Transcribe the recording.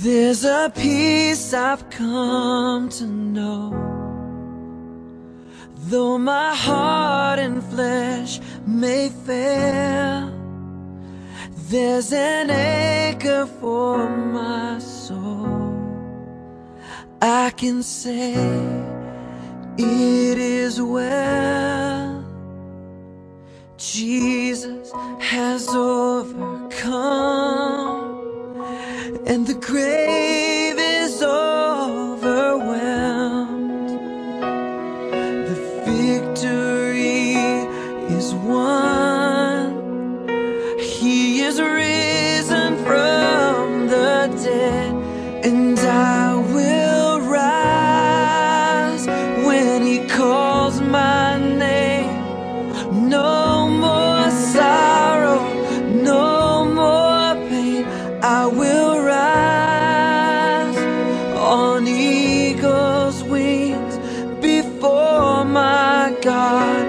There's a peace I've come to know, though my heart and flesh may fail. There's an anchor for my soul. I can say it is well. Jesus has overcome, and the grave is overwhelmed. The victory is won. He is risen from the dead, and I will rise when He calls my name. No more sorrow, no more pain. I will rise on eagle's wings before my God.